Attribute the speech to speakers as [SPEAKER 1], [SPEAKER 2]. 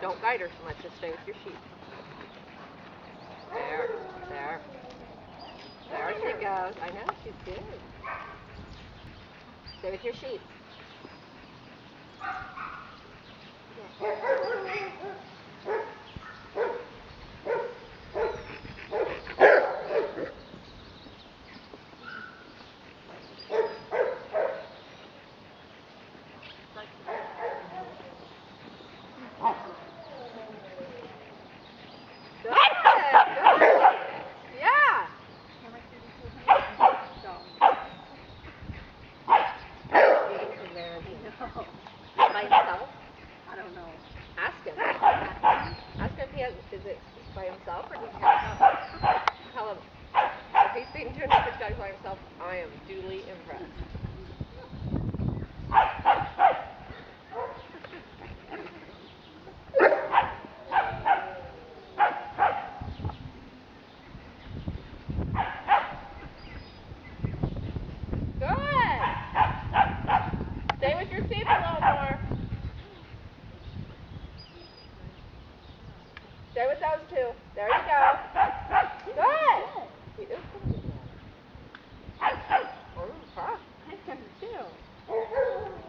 [SPEAKER 1] Don't guide her so much. Just stay with your sheep. There. There. There she goes. I know, she's good. Stay with your sheep. Good. Good. Yeah. By himself?
[SPEAKER 2] I don't know.
[SPEAKER 1] Ask him. Ask him if he has, is it by himself or does he have help? Tell him, if he's feeding 206 dogs by himself, I am duly impressed. Good. Stay with your sheep a little more. Stay with those two. There you go. Good. He is going to be mad. Oh, huh?
[SPEAKER 2] I am too.